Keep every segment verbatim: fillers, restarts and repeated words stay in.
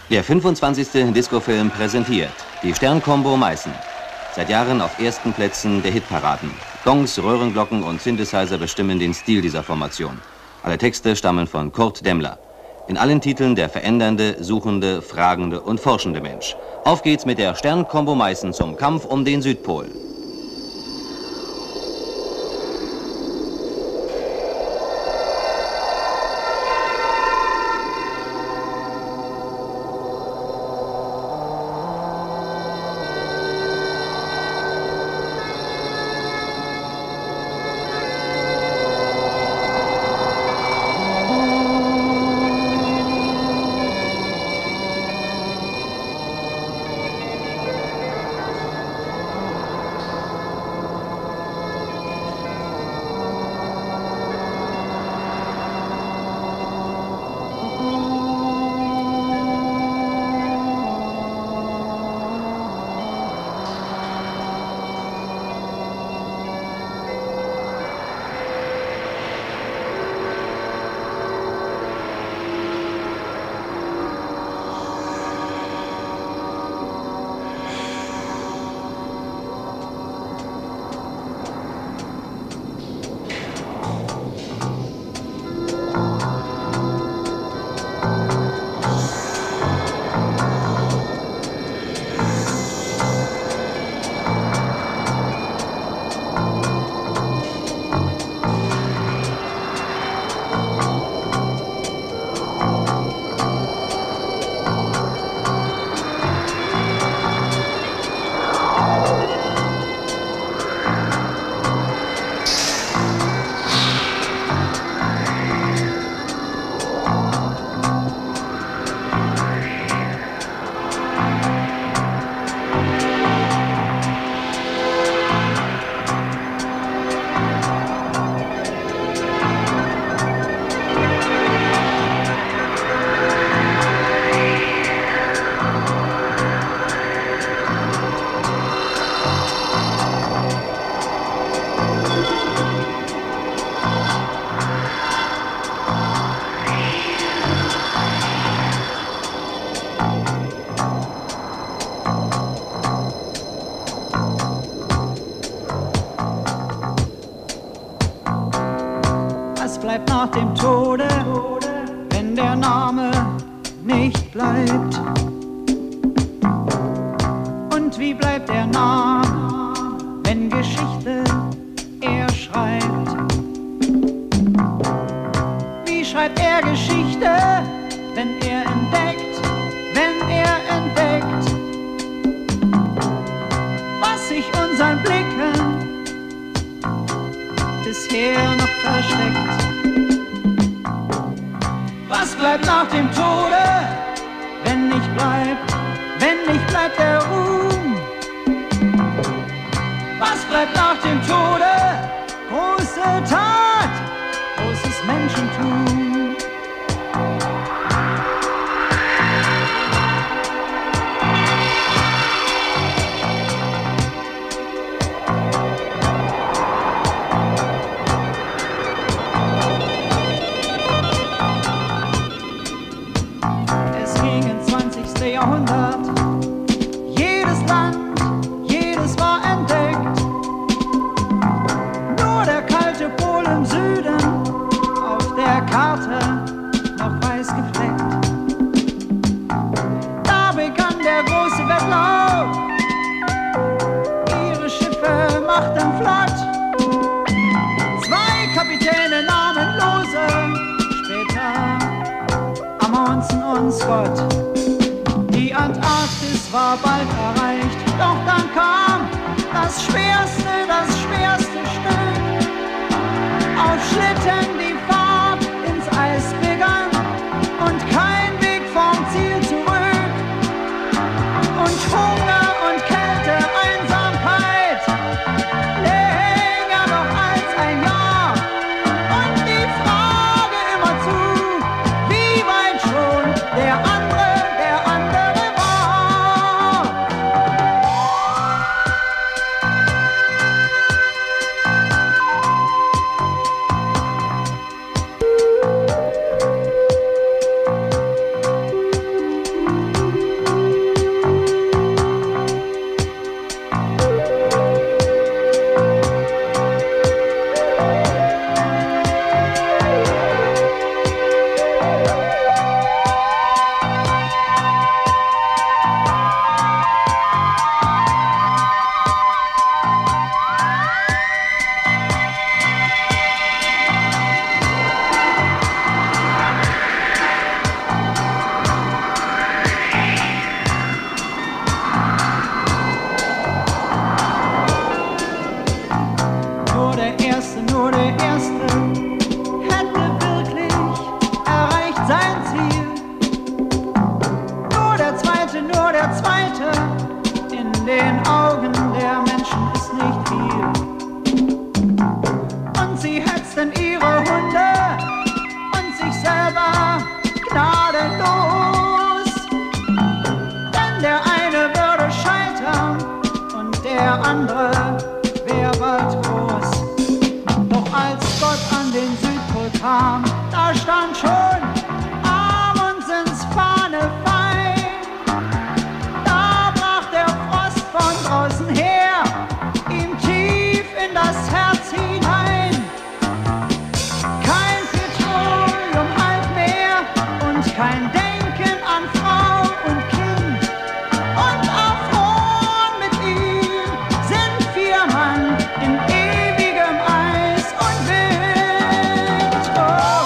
Der fünfundzwanzigste Disco-Film präsentiert die Sternkombo Meißen. Seit Jahren auf ersten Plätzen der Hitparaden. Gongs, Röhrenglocken und Synthesizer bestimmen den Stil dieser Formation. Alle Texte stammen von Kurt Demmler. In allen Titeln der verändernde, suchende, fragende und forschende Mensch. Auf geht's mit der Sternkombo Meißen zum Kampf um den Südpol. Bleibt nach dem Tode, wenn der Name nicht bleibt? Und wie bleibt der Name, wenn Geschichte er schreibt? Wie schreibt er Geschichte, wenn er entdeckt, wenn er entdeckt, was sich unseren Blicken bisher noch versteckt? Was bleibt nach dem Tode, wenn nicht bleibt, wenn nicht bleibt der Ruhm? Was bleibt nach dem Tode? Große Tat, großes Menschentum. Jahrhundert. Jedes Land, jedes war entdeckt. Nur der kalte Pol im Süden, auf der Karte noch weiß gefleckt. Da begann der große Wettlauf. Ihre Schiffe machten flott. Zwei Kapitäne namenlose, später Amundsen und Scott. Die Antarktis war bald erreicht, doch dann kam das schwerste, das schwerste Stück. Auf Schlitten die Fahrt ins Eis begann und kein Weg vom Ziel zurück. Und Hunger und Kälte, Einsamkeit, länger noch als ein Jahr. Und die Frage immerzu, wie weit schon der andere zweite in den Augen der Menschen ist nicht viel. Und sie hetzten ihre Hunde und sich selber gnadenlos. Denn der eine würde scheitern und der andere wär bald groß. Doch als Gott an den Südpol kam, da stand schon Amundsens Fahne fein. Da brach der Frost von draußen her ihm tief in das Herz hinein. Kein Petroleum mehr und kein Denken an Frau und Kind. Und auf Ron mit ihm sind vier Mann in ewigem Eis und Wind. Oh.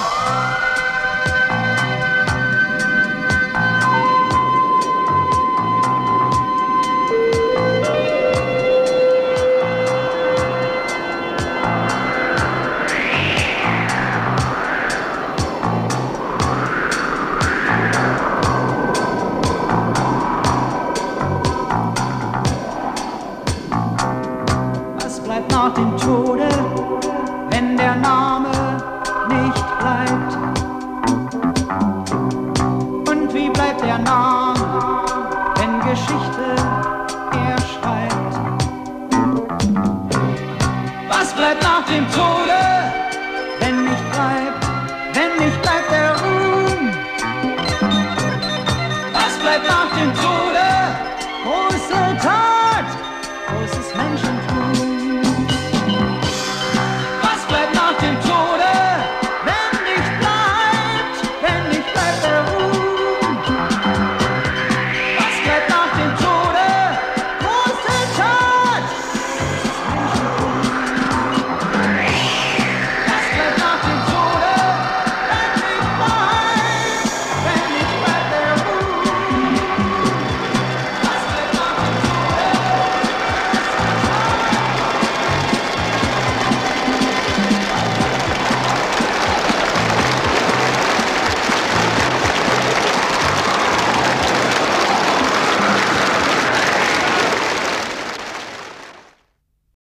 Was bleibt nach dem Tode, wenn der Name nicht bleibt? Und wie bleibt der Name, wenn Geschichte er schreibt? Was bleibt nach dem Tode?